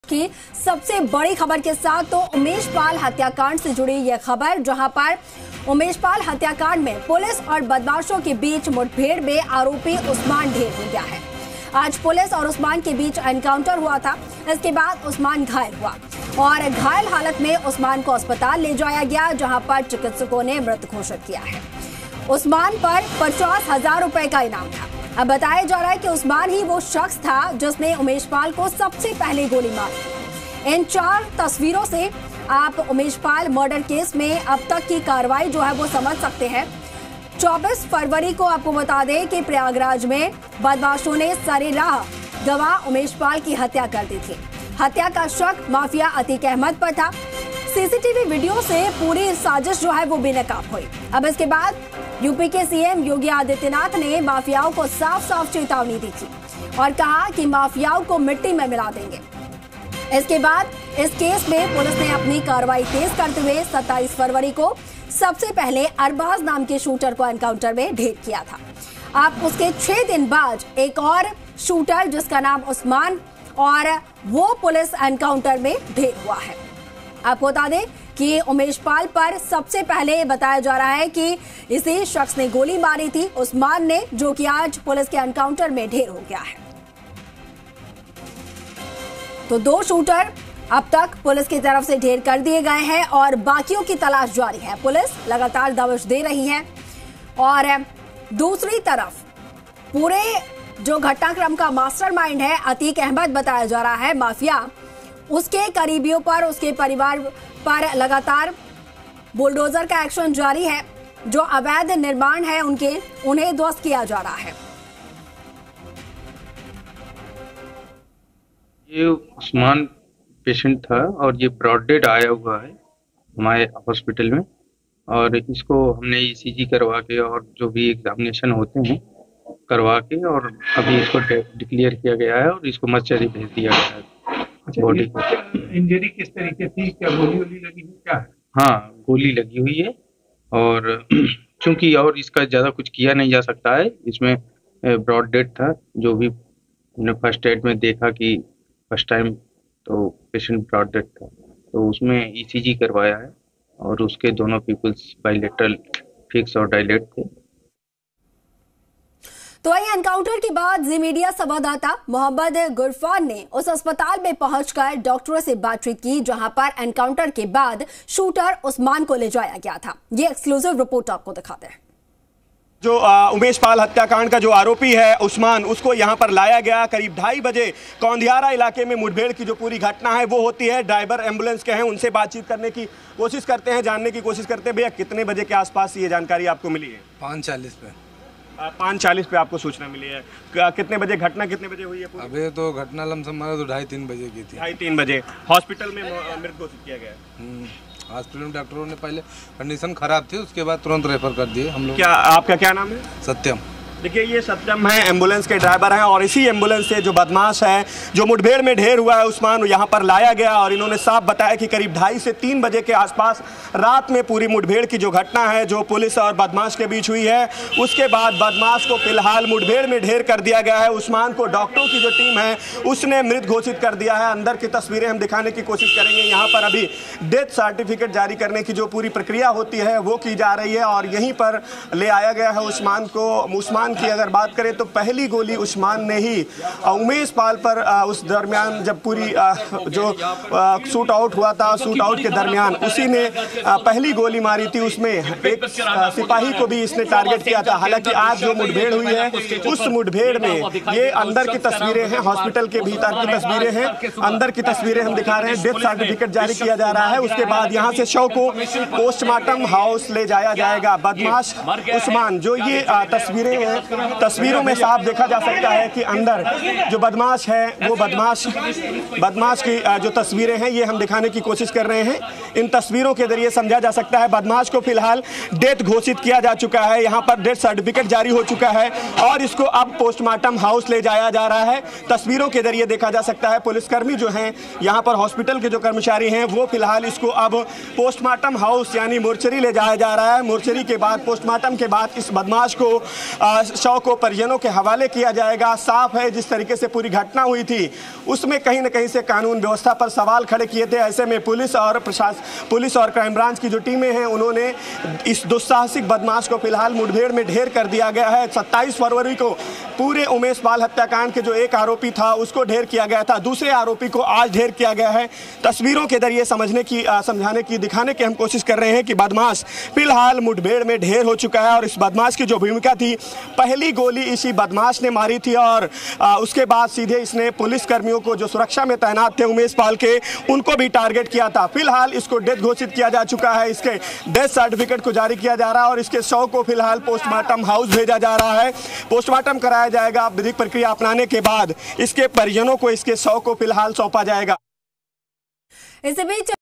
की सबसे बड़ी खबर के साथ तो उमेश पाल हत्याकांड से जुड़ी यह खबर, जहां पर उमेश पाल हत्याकांड में पुलिस और बदमाशों के बीच मुठभेड़ में आरोपी उस्मान ढेर हो गया है। आज पुलिस और उस्मान के बीच एनकाउंटर हुआ था। इसके बाद उस्मान घायल हुआ और घायल हालत में उस्मान को अस्पताल ले जाया गया, जहां पर चिकित्सकों ने मृत घोषित किया है। उस्मान पर 50,000 रुपए का इनाम था। अब बताया जा रहा है कि उस्मान ही वो शख्स था जिसने उमेश पाल को सबसे पहले गोली मारी। इन 4 तस्वीरों से आप उमेश पाल मर्डर केस में अब तक की कार्रवाई जो है वो समझ सकते हैं। 24 फरवरी को आपको बता दें कि प्रयागराज में बदमाशों ने सरेराह गवाह उमेश पाल की हत्या कर दी थी। हत्या का शक माफिया अतीक अहमद पर था। सीसीटीवी वीडियो से पूरी साजिश जो है वो बेनकाब हुई। अब इसके बाद यूपी के सीएम योगी आदित्यनाथ ने माफियाओं को साफ साफ चेतावनी दी थी और कहा कि माफियाओं को मिट्टी में मिला देंगे। इसके बाद इस केस में पुलिस ने अपनी कार्रवाई तेज करते हुए 27 फरवरी को सबसे पहले अरबाज नाम के शूटर को एनकाउंटर में ढेर किया था। अब उसके 6 दिन बाद एक और शूटर जिसका नाम उस्मान, और वो पुलिस एनकाउंटर में ढेर हुआ है। आपको बता दें कि उमेश पाल पर सबसे पहले बताया जा रहा है कि इसी शख्स ने गोली मारी थी, उस्मान ने, जो कि आज पुलिस के एनकाउंटर में ढेर हो गया है। तो 2 शूटर अब तक पुलिस की तरफ से ढेर कर दिए गए हैं और बाकियों की तलाश जारी है। पुलिस लगातार दबिश दे रही है और दूसरी तरफ पूरे जो घटनाक्रम का मास्टरमाइंड है अतीक अहमद बताया जा रहा है, माफिया, उसके करीबियों पर, उसके परिवार पर लगातार बुलडोजर का एक्शन जारी है। जो अवैध निर्माण है उन्हें ध्वस्त किया जा रहा है। ये उस्मान पेशेंट था और ये ब्रॉड डेड आया हुआ है हमारे हॉस्पिटल में, और इसको हमने ईसीजी करवा के और जो भी एग्जामिनेशन होते हैं करवा के और अभी इसको डिक्लेयर किया गया है और इसको मर्चरी भेज दिया गया है। बॉडी को इंजरी किस तरीके थी? क्या गोली लगी हुई क्या है? हाँ, गोली लगी हुई है और चूंकि और इसका ज्यादा कुछ किया नहीं जा सकता है, इसमें ब्रॉड डेड था। जो भी हमने फर्स्ट एड में देखा कि फर्स्ट टाइम तो पेशेंट ब्रॉड डेड था, तो उसमें ईसीजी करवाया है और उसके दोनों पीपल्स बाइलेटरल फिक्स और डायलेट थे। तो वही एनकाउंटर के बाद जी मीडिया संवाददाता मोहम्मद गुरफान ने उस अस्पताल में पहुंचकर डॉक्टरों से बातचीत की जहां पर एनकाउंटर के बाद शूटर उस्मान को ले जाया गया था। ये एक्सक्लूसिव रिपोर्ट आपको दिखाते हैं। जो उमेश पाल हत्याकांड का जो आरोपी है उस्मान, उसको यहाँ पर लाया गया। करीब 2:30 बजे कौंधियारा इलाके में मुठभेड़ की जो पूरी घटना है वो होती है। ड्राइवर एम्बुलेंस के हैं, उनसे बातचीत करने की कोशिश करते हैं, जानने की कोशिश करते हैं। भैया, कितने बजे के आसपास ये जानकारी आपको मिली है? 5:40 पे। 5:40 पे आपको सूचना मिली है। कितने बजे घटना कितने बजे हुई है? अभी तो घटना लमसम मारा तो 2:30-3 बजे की थी। 2:30-3 बजे हॉस्पिटल में मृत घोषित किया गया। हॉस्पिटल में डॉक्टरों ने पहले कंडीशन खराब थी, उसके बाद तुरंत रेफर कर दिए हम लोग। क्या आपका क्या नाम है? सत्यम। देखिए, ये सत्यम है, एम्बुलेंस के ड्राइवर हैं, और इसी एम्बुलेंस से जो बदमाश है, जो मुठभेड़ में ढेर हुआ है उस्मान, यहाँ पर लाया गया। और इन्होंने साफ बताया कि करीब 2:30 से 3 बजे के आसपास रात में पूरी मुठभेड़ की जो घटना है जो पुलिस और बदमाश के बीच हुई है, उसके बाद बदमाश को फिलहाल मुठभेड़ में ढेर कर दिया गया है। उस्मान को डॉक्टरों की जो टीम है उसने मृत घोषित कर दिया है। अंदर की तस्वीरें हम दिखाने की कोशिश करेंगे। यहाँ पर अभी डेथ सर्टिफिकेट जारी करने की जो पूरी प्रक्रिया होती है वो की जा रही है और यहीं पर ले आया गया है उस्मान को। उस्मान की अगर बात करें तो पहली गोली उस्मान ने ही उमेश पाल पर उस दरमियान जब पूरी जो शूट आउट हुआ था, शूट आउट के दरमियान उसी ने पहली गोली मारी थी। उसमें एक सिपाही को भी इसने टारगेट किया था। हालांकि आज जो मुठभेड़ हुई है उस मुठभेड़ में ये अंदर की तस्वीरें हैं, हॉस्पिटल के भीतर की तस्वीरें हैं, अंदर की तस्वीरें हम दिखा रहे हैं। डेथ सर्टिफिकेट जारी किया जा रहा है। उसके बाद यहाँ से शव को पोस्टमार्टम हाउस ले जाया जाएगा। बदमाश उस्मान, जो ये तस्वीरें हैं, तस्वीरों में साफ देखा जा सकता है कि अंदर जो बदमाश है वो बदमाश की जो तस्वीरें हैं ये हम दिखाने की कोशिश कर रहे हैं। इन तस्वीरों के जरिए समझा जा सकता है बदमाश को फिलहाल डेथ घोषित किया जा चुका है। यहाँ पर डेथ सर्टिफिकेट जारी हो चुका है और इसको अब पोस्टमार्टम हाउस ले जाया जा रहा है। तस्वीरों के जरिए देखा जा सकता है पुलिसकर्मी जो हैं, यहाँ पर हॉस्पिटल के जो कर्मचारी हैं वो फिलहाल इसको अब पोस्टमार्टम हाउस यानी मोर्चरी ले जाया जा रहा है। मोर्चरी के बाद, पोस्टमार्टम के बाद इस बदमाश को शव को परिजनों के हवाले किया जाएगा। साफ है जिस तरीके से पूरी घटना हुई थी उसमें कहीं न कहीं से कानून व्यवस्था पर सवाल खड़े किए थे। ऐसे में पुलिस और क्राइम ब्रांच की जो टीमें हैं उन्होंने इस दुस्साहसिक बदमाश को फिलहाल मुठभेड़ में ढेर कर दिया गया है। 27 फरवरी को पूरे उमेश पाल हत्याकांड के जो एक आरोपी था उसको ढेर किया गया था, दूसरे आरोपी को आज ढेर किया गया है। तस्वीरों के जरिए समझाने की दिखाने की हम कोशिश कर रहे हैं कि बदमाश फिलहाल मुठभेड़ में ढेर हो चुका है और इस बदमाश की जो भूमिका थी, पहली गोली इसी बदमाश ने मारी थी और उसके बाद सीधे इसने पुलिस कर्मियों को जो सुरक्षा में तैनात थे उमेश पाल के, उनको भी टारगेट किया था। फिलहाल इसको डेथ घोषित किया जा चुका है, इसके डेथ सर्टिफिकेट को जारी किया जा रहा है और इसके शव को फिलहाल पोस्टमार्टम हाउस भेजा जा रहा है। पोस्टमार्टम कराया जाएगा। विधिक प्रक्रिया अपनाने के बाद इसके परिजनों को इसके शव को फिलहाल सौंपा जाएगा। इसी बीच